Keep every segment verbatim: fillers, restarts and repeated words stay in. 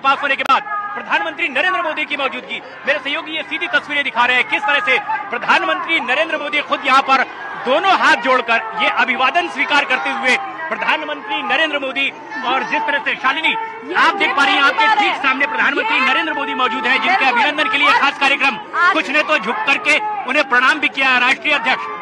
पास होने के बाद प्रधानमंत्री नरेंद्र मोदी की मौजूदगी, मेरे सहयोगी ये सीधी तस्वीरें दिखा रहे हैं किस तरह से प्रधानमंत्री नरेंद्र मोदी खुद यहाँ पर दोनों हाथ जोड़कर ये अभिवादन स्वीकार करते हुए प्रधानमंत्री नरेंद्र मोदी, और जिस तरह से शालिनी आप देख पा रही हैं आपके ठीक सामने प्रधानमंत्री नरेंद्र मोदी मौजूद हैं, जिनके अभिनंदन के लिए खास कार्यक्रम, कुछ ने तो झुक करके उन्हें प्रणाम भी किया। राष्ट्रीय अध्यक्ष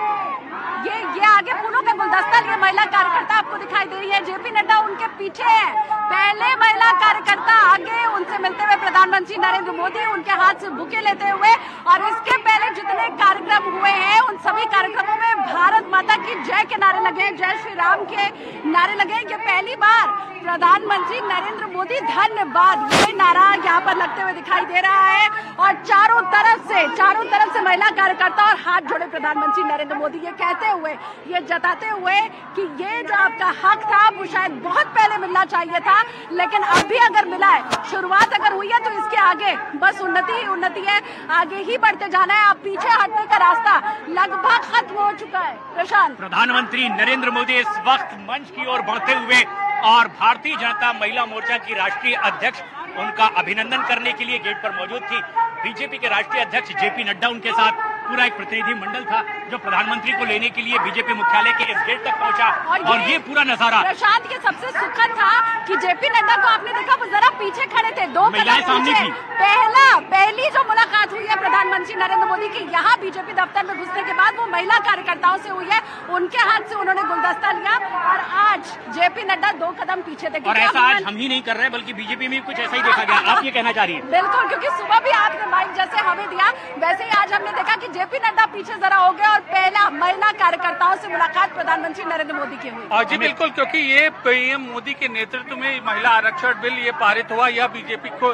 ये ये आगे फूलों का गुलदस्ता लिए महिला कार्यकर्ता आपको दिखाई दे रही है, जेपी नड्डा उनके पीछे है, पहले महिला कार्यकर्ता आगे उनसे मिलते हुए प्रधानमंत्री नरेंद्र मोदी उनके हाथ से बुके लेते हुए, और इसके पहले जितने कार्यक्रम हुए हैं उन सभी कार्यक्रमों में भारत माता की जय के नारे लगे, जय श्री राम के नारे लगे। ये पहली बार प्रधानमंत्री नरेंद्र मोदी धन्यवाद ये नारा यहाँ पर लगते हुए दिखाई दे रहा है, और चारों तरफ से चारों तरफ से महिला कार्यकर्ता और हाथ जोड़े प्रधानमंत्री नरेंद्र मोदी ये कहते हुए, ये जताते हुए कि ये जो आपका हक था वो शायद बहुत पहले मिलना चाहिए था, लेकिन अब भी अगर मिला है, शुरुआत अगर हुई है तो इसके आगे बस उन्नति ही उन्नति है, आगे ही बढ़ते जाना है। अब पीछे हटने का रास्ता लगभग खत्म हो चुका है। प्रशांत, प्रधानमंत्री नरेंद्र मोदी इस वक्त मंच की ओर बढ़ते हुए और भारतीय जनता महिला मोर्चा की राष्ट्रीय अध्यक्ष उनका अभिनंदन करने के लिए गेट पर मौजूद थी। बीजेपी के राष्ट्रीय अध्यक्ष जेपी नड्डा उनके साथ पूरा एक प्रतिनिधि मंडल था जो प्रधानमंत्री को लेने के लिए बीजेपी मुख्यालय के इस गेट तक पहुंचा, और, और ये, ये पूरा नजारा प्रशांत ये सबसे सुखद था कि जेपी नड्डा को आपने देखा वो जरा पीछे खड़े थे, दो महिलाएं सामने थी। पहला पहली जो मुलाकात हुई है प्रधानमंत्री नरेंद्र मोदी की यहाँ बीजेपी दफ्तर में घुसने के बाद वो महिला कार्यकर्ताओं से हुई है, उनके हाथ से उन्होंने गुलदस्ता लिया, और आज जेपी नड्डा दो कदम पीछे थे। और ऐसा आज हम ही नहीं कर रहे बल्कि बीजेपी में कुछ ऐसा ही देखा गया, आप ये कहना चाह रही है? बिल्कुल, क्योंकि सुबह भी आपने माइक जैसे हमें दिया वैसे ही आज हमने देखा कि जेपी नड्डा पीछे जरा हो गए और पहला महिला कार्यकर्ताओं से मुलाकात प्रधानमंत्री नरेंद्र मोदी की हुई। जी बिल्कुल, क्योंकि ये पीएम मोदी के नेतृत्व में महिला आरक्षण बिल ये पारित हुआ, यह बीजेपी को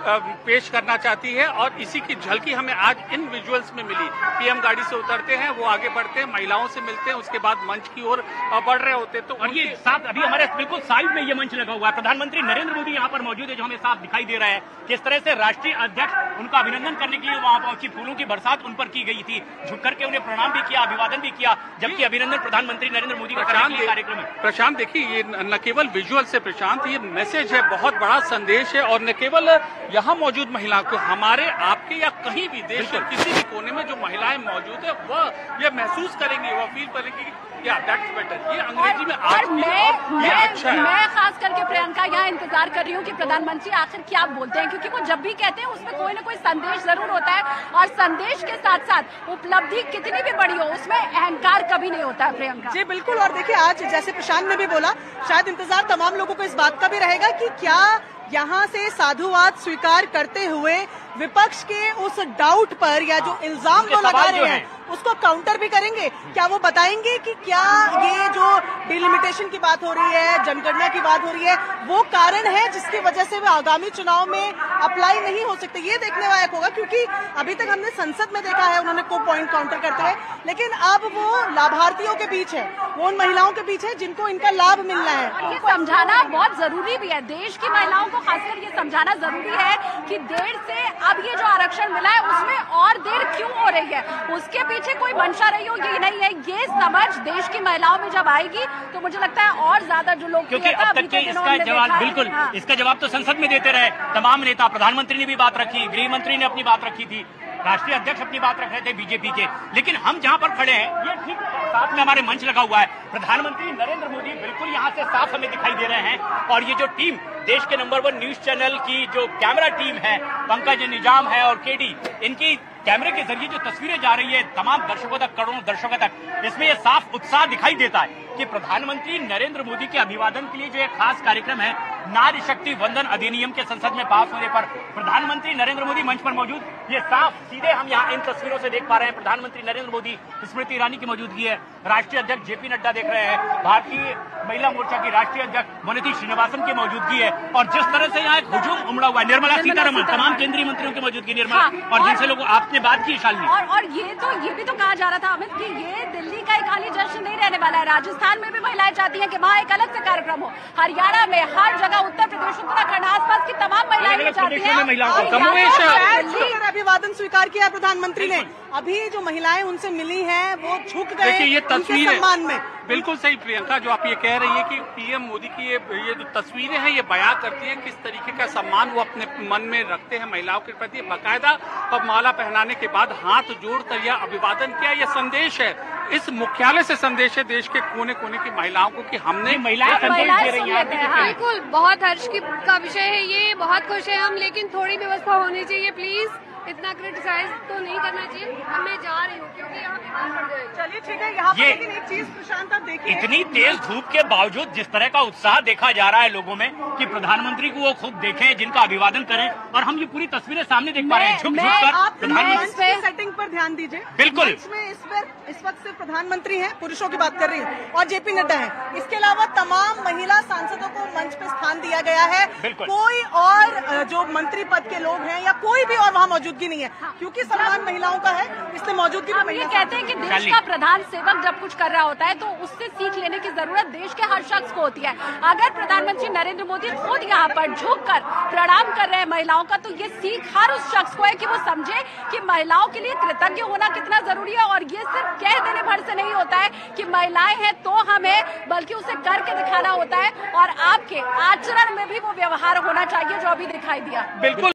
पेश करना चाहती है, और इसी की झलकी हमें आज इन विजुअल्स में मिली। पीएम गाड़ी से उतरते हैं, वो आगे बढ़ते हैं, महिलाओं से मिलते हैं, उसके बाद मंच की ओर बढ़ रहे होते हैं। तो और ये साथ अभी हमारे बिल्कुल साइड में ये मंच लगा हुआ है, प्रधानमंत्री नरेंद्र मोदी यहाँ पर मौजूद है, जो हमें साफ दिखाई दे रहा है किस तरह से राष्ट्रीय अध्यक्ष उनका अभिनंदन करने के लिए वहां पहुंची, फूलों की बरसात उन पर की गई थी, झुक करके उन्हें प्रणाम भी किया, अभिवादन भी किया, जबकि अभिनंदन प्रधानमंत्री नरेंद्र मोदी का कार्यक्रम है। प्रशांत देखिए, ये न केवल विजुअल से प्रशांत, ये मैसेज है, बहुत बड़ा संदेश है, और न केवल यहाँ मौजूद महिला को, हमारे आपके या कहीं भी देश के किसी भी कोने में जो महिलाएं मौजूद है वह ये महसूस करेंगी, वह फील करेंगी या दैट्स बेटर। ये अंग्रेजी में आज मैं, और मैं, अच्छा है। मैं खास करके प्रियंका यहाँ इंतजार कर रही हूँ कि प्रधानमंत्री आखिर क्या बोलते हैं, क्योंकि वो जब भी कहते हैं उसमें कोई ना कोई संदेश जरूर होता है, और संदेश के साथ साथ उपलब्धि कितनी भी बड़ी हो उसमें अहंकार कभी नहीं होता है। प्रियंका जी बिल्कुल, और देखिए आज जैसे प्रशांत ने भी बोला, शायद इंतजार तमाम लोगों को इस बात का भी रहेगा कि क्या यहाँ से साधुवाद स्वीकार करते हुए विपक्ष के उस डाउट पर या जो इल्जाम वो लगा रहे हैं उसको काउंटर भी करेंगे। क्या वो बताएंगे कि क्या ये जो डिलिमिटेशन की बात हो रही है, जनगणना की बात हो रही है, वो कारण है जिसकी वजह से वे आगामी चुनाव में अप्लाई नहीं हो सकते? ये देखने लायक होगा, क्योंकि अभी तक हमने संसद में देखा है उन्होंने को पॉइंट काउंटर करते हुए, लेकिन अब वो लाभार्थियों के बीच है, वो उन महिलाओं के बीच है जिनको इनका लाभ मिलना है। और ये समझाना बहुत जरूरी भी है, देश की महिलाओं को खासकर ये समझाना जरूरी है कि देर से अब ये जो आरक्षण मिला है उसमें और देर क्यों हो रही है, उसके पीछे कोई मंशा रही हो ये नहीं है। ये समझ देश की महिलाओं में जब आएगी तो मुझे लगता है और ज्यादा जो लोग, क्योंकि अब तक के इसका जवाब बिल्कुल हाँ। इसका जवाब तो संसद में देते रहे तमाम नेता, प्रधानमंत्री ने भी बात रखी, गृह मंत्री ने अपनी बात रखी थी, राष्ट्रीय अध्यक्ष अपनी बात रख रहे थे बीजेपी के, लेकिन हम जहां पर खड़े हैं ये ठीक साथ में हमारे मंच लगा हुआ है, प्रधानमंत्री नरेंद्र मोदी बिल्कुल यहां से साफ हमें दिखाई दे रहे हैं, और ये जो टीम देश के नंबर वन न्यूज चैनल की जो कैमरा टीम है, पंकज निजाम है और केडी, इनकी कैमरे के जरिए जो तस्वीरें जा रही है तमाम दर्शकों तक, करोड़ों दर्शकों तक, इसमें यह साफ उत्साह दिखाई देता है कि प्रधानमंत्री नरेंद्र मोदी के अभिवादन के लिए जो एक खास कार्यक्रम है, नारी शक्ति वंदन अधिनियम के संसद में पास होने पर प्रधानमंत्री नरेंद्र मोदी मंच पर मौजूद, ये साफ सीधे हम यहाँ इन तस्वीरों से देख पा रहे हैं। प्रधानमंत्री नरेंद्र मोदी, स्मृति ईरानी की मौजूदगी है, राष्ट्रीय अध्यक्ष जेपी नड्डा देख रहे हैं, भारतीय महिला मोर्चा की राष्ट्रीय अध्यक्ष वनिता श्रीनिवासन की मौजूदगी है, और जिस तरह से यहाँ एक हुजूम उमड़ा हुआ है, निर्मला सीतारमण, तमाम केंद्रीय मंत्रियों की मौजूदगी, निर्मला हाँ, और, और जिनसे लोग आपने बात की शालिनी, और, और ये तो ये भी तो कहा जा रहा था अमित कि ये दिल्ली का खाली जश्न नहीं रहने वाला है, राजस्थान में भी महिलाएं चाहती हैं कि वहाँ एक अलग से कार्यक्रम हो, हरियाणा में हर जगह जगह उत्तर प्रदेश, उत्तराखंड, आसपास की तमाम महिलाएं अलग-अलग चाहती प्रदेशों में महिलाओं को हैं कमोवेश छूकर अभिवादन स्वीकार किया प्रधानमंत्री ने। अभी जो महिलाएं उनसे मिली हैं वो झुक गए देखिए ये उनके तस्वीरें सम्मान में। बिल्कुल सही प्रियंका, जो आप ये कह रही है कि पीएम मोदी की ये ये जो तस्वीरें हैं ये बयां करती है किस तरीके का सम्मान वो अपने मन में रखते हैं महिलाओं के प्रति। बाकायदा और माला पहनाने के बाद हाथ जोड़कर यह अभिवादन किया। यह संदेश है, इस मुख्यालय से संदेश है देश के कोने कोने की महिलाओं को कि हमने महिलाएं संदेश दे रही हैं। बिल्कुल, बहुत हर्ष की का विषय है ये, बहुत खुश है हम, लेकिन थोड़ी व्यवस्था होनी चाहिए प्लीज। इतना क्रिटिसाइज तो नहीं करना चाहिए। अब मैं जा रही हूँ क्योंकि यहाँ बीमार पड़ जाएगी। चलिए ठीक है, यहाँ पर ये- लेकिन एक चीज प्रशांत आप देखिए, इतनी तेज धूप के बावजूद जिस तरह का उत्साह देखा जा रहा है लोगों में कि प्रधानमंत्री को वो खुद देखें, जिनका अभिवादन करें, और हम ये पूरी तस्वीरें सामने देख पा रहे हैं, झुक मैं- झुक कर आप प्रधानमंत्री। मंच की सेटिंग पर ध्यान दीजिए। बिल्कुल। मंच में इस पर इस वक्त सिर्फ प्रधानमंत्री हैं, पुरुषों की बात कर रही हूँ, और जेपी नड्डा हैं। इसके अलावा तमाम महिला सांसदों को मंच पे स्थान दिया गया है। बिल्कुल। कोई और अ, जो मंत्री पद के लोग हैं या कोई भी और वहाँ मौजूदगी नहीं है, क्योंकि सम्मान महिलाओं का है, इसलिए मौजूदगी हम में ये महिला कहते हैं कि देश शाली। का प्रधान सेवक जब कुछ कर रहा होता है तो उससे सीख लेने की जरूरत देश के हर शख्स को होती है। अगर प्रधानमंत्री नरेंद्र मोदी खुद यहाँ पर झुककर प्रणाम कर रहे हैं महिलाओं का, तो ये सीख हर उस शख्स को है कि वो समझे कि महिलाओं के लिए कृतज्ञ होना कितना जरूरी है। और ये सिर्फ कह देने भर से नहीं होता है कि महिलाएं हैं तो हम हैं, बल्कि उसे करके दिखाना होता है। और आपके आचरण में भी वो व्यवहार होना चाहिए जो अभी दिखाई दिया। बिल्कुल।